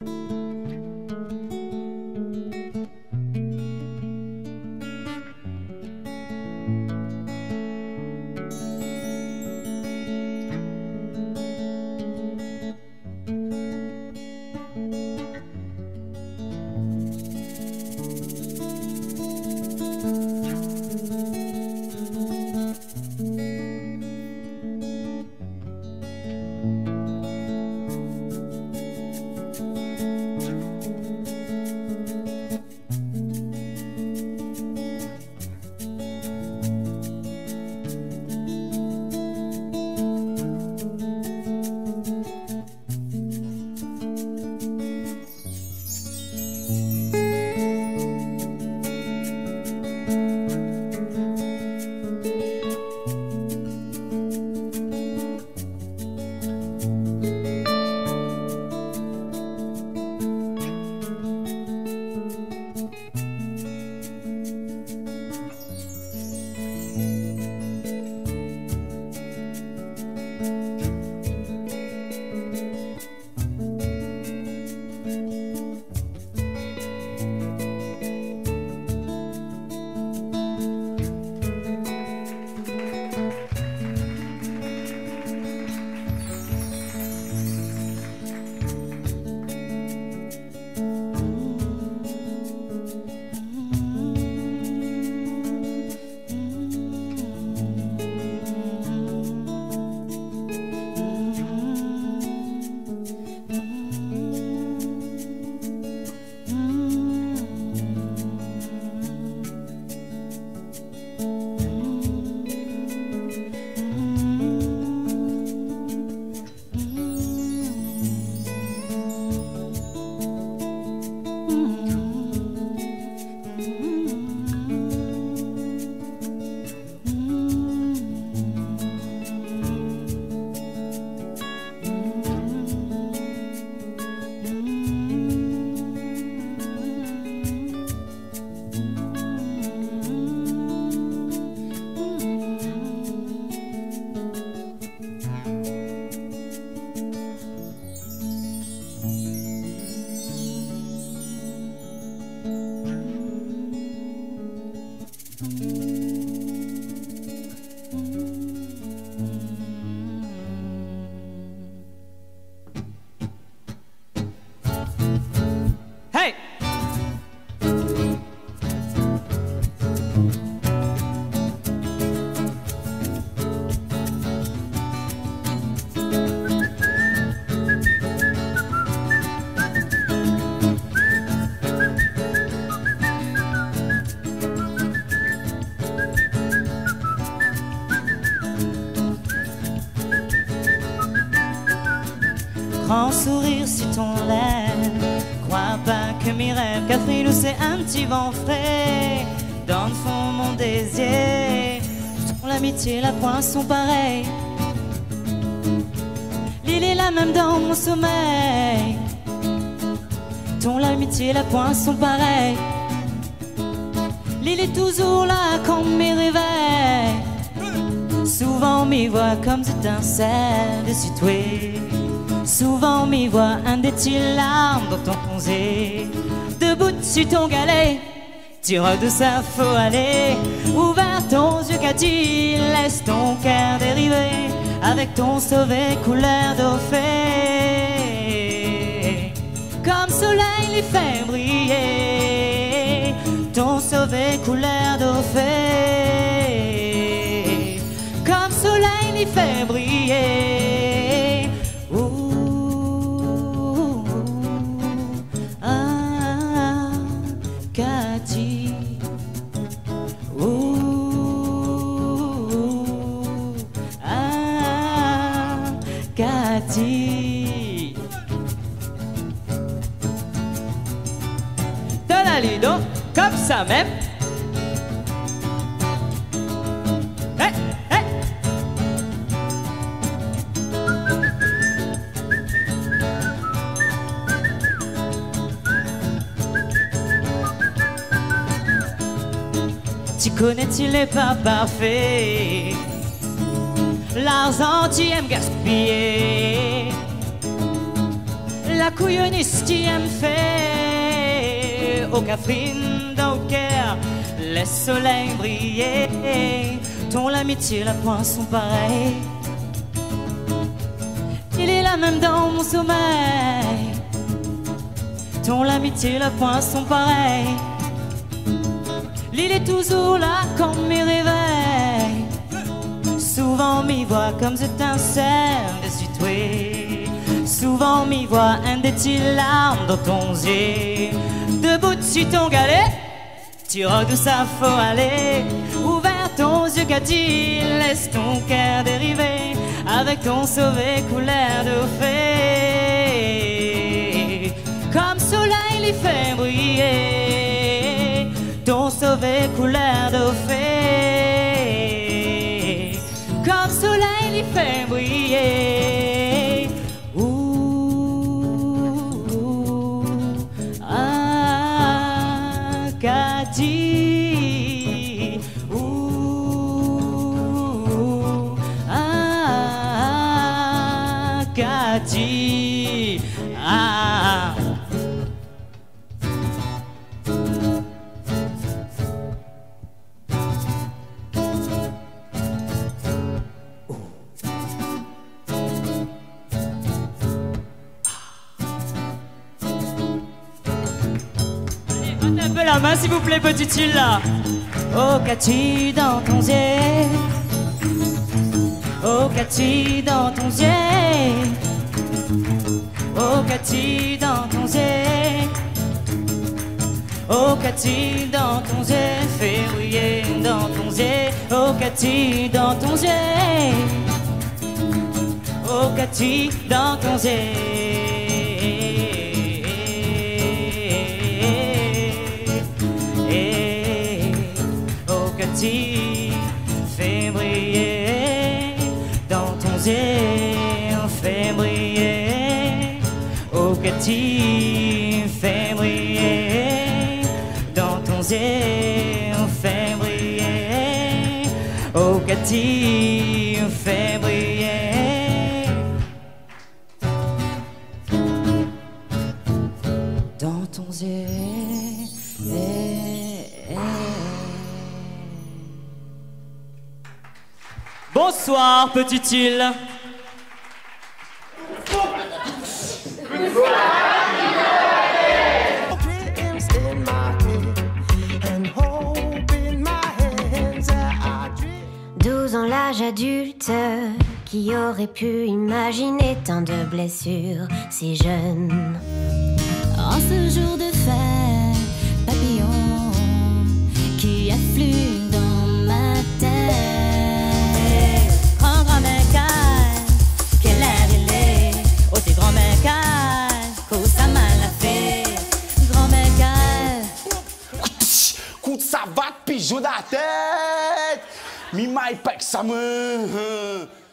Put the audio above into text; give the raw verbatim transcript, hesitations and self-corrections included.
Grand sourire sur ton lèvre, crois pas que mes rêves café nous c'est un petit vent frais. Dans le fond mon désir, ton l'amitié, la poisson pareil. L'île est la même dans mon sommeil. Ton l'amitié, la poisson pareil. L'île est toujours là quand mes réveils. Souvent m'y voit comme étincelles de situé. Souvent m'y voit un des petites larmes dans ton bronzé. Debout sur ton galet, tire de ça faut aller. Ouvert ton yeux qu'a dit, laisse ton cœur dériver. Avec ton sauvé couleur d'eau fait. Comme soleil les fait briller. Ton sauvé couleur d'eau fait. Comme soleil les fait briller. Ouh, ah, Cathy. Ouh, ah, Cathy. De la lido, comme ça même. Hey, hey. Tu connais, tu l'es pas parfait. L'argent, tu aimes gaspiller. la couillonniste qui aime fait au Catherine dans le cœur, laisse soleil briller. Ton l'amitié, la poinçon pareil. Il est là même dans mon sommeil. Ton l'amitié, la poinçon pareil. L'île est toujours là quand mes réveils. Souvent m'y voit comme étincelle dessus toi. Souvent m'y voit un des petites larmes dans ton yeux. Debout dessus ton galet, tu vois d'où ça faut aller. Ouvert ton yeux qu'a dit, laisse ton cœur dériver. Avec ton sauvé couleur de fée. Comme soleil l'y fait briller. Ton sauvé couleur de fée. Comme soleil l'y fait briller. Ouh, ah, qu'a dit. Ouh, ah, qu'a dit. Ah. Un peu la main s'il vous plaît, petit île là. Oh qu'as-tu dans ton yeux? Oh qu'as-tu dans ton yeux? Oh qu'as-tu dans ton yeux? Oh qu'as-tu dans ton yeux? Fais briller dans ton yeux. Oh qu'as-tu dans ton yeux? Oh qu'as-tu dans ton yeux? Fais briller dans ton yeux, fais briller. Oh Cathy, fais briller dans ton yeux, fais briller. Oh Cathy, fais briller dans ton yeux. Bonsoir, petite île. douze ans l'âge adulte, qui aurait pu imaginer tant de blessures si jeunes. En ce jour de fête, papillon qui afflue dans ma tête. Coup de savate, pigeon dans la tête. Mi my pack, ça me.